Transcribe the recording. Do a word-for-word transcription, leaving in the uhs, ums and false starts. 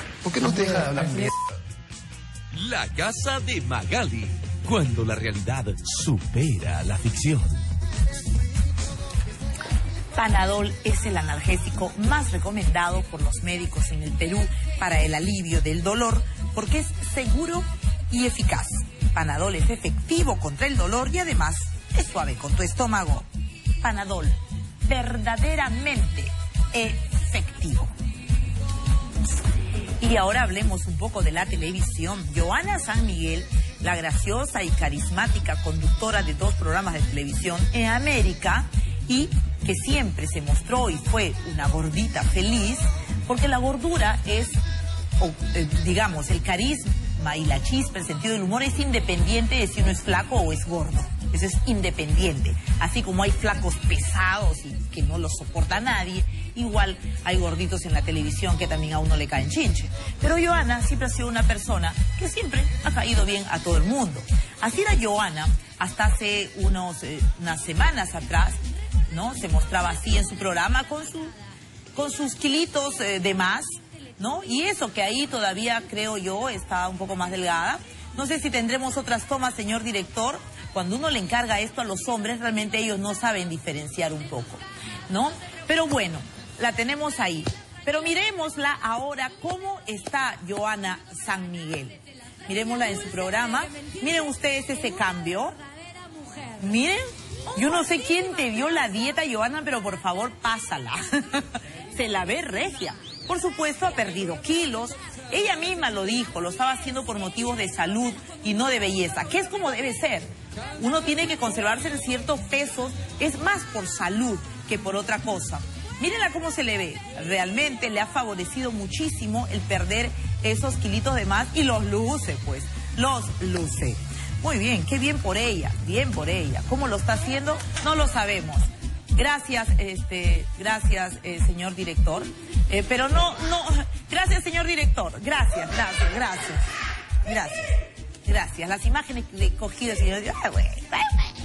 ¿Por qué no te deja hablar mierda? La casa de Magali, cuando la realidad supera la ficción. Panadol es el analgésico más recomendado por los médicos en el Perú para el alivio del dolor porque es seguro y eficaz. Panadol es efectivo contra el dolor y además es suave con tu estómago. Panadol, verdaderamente efectivo. Y ahora hablemos un poco de la televisión. Johanna San Miguel, la graciosa y carismática conductora de dos programas de televisión en América y que siempre se mostró y fue una gordita feliz, porque la gordura es, o, eh, digamos, el carisma y la chispa, el sentido del humor es independiente de si uno es flaco o es gordo. Eso es independiente. Así como hay flacos pesados y que no los soporta nadie, igual hay gorditos en la televisión que también a uno le caen chinche. Pero Johanna siempre ha sido una persona que siempre ha caído bien a todo el mundo. Así era Johanna hasta hace unos, eh, unas semanas atrás, ¿no? Se mostraba así en su programa con, su, con sus kilitos eh, de más, ¿no? Y eso que ahí todavía, creo yo, está un poco más delgada. No sé si tendremos otras tomas, señor director. Cuando uno le encarga esto a los hombres, realmente ellos no saben diferenciar un poco, ¿no? Pero bueno, la tenemos ahí. Pero miremosla ahora, cómo está Johanna San Miguel. Miremosla en su programa. Miren ustedes ese cambio. Miren, yo no sé quién te dio la dieta, Johanna, pero por favor, pásala. Se la ve regia. Por supuesto, ha perdido kilos. Ella misma lo dijo, lo estaba haciendo por motivos de salud y no de belleza, que es como debe ser. Uno tiene que conservarse en ciertos pesos, es más por salud que por otra cosa. Mírenla cómo se le ve. Realmente le ha favorecido muchísimo el perder esos kilitos de más y los luce, pues, los luce. Muy bien, qué bien por ella, bien por ella. ¿Cómo lo está haciendo? No lo sabemos. Gracias, este, gracias, eh, señor director. Eh, pero no, no, gracias, señor director. Gracias, gracias, gracias. Gracias, gracias. Las imágenes de cogidas, señor. Ah, bueno, bueno.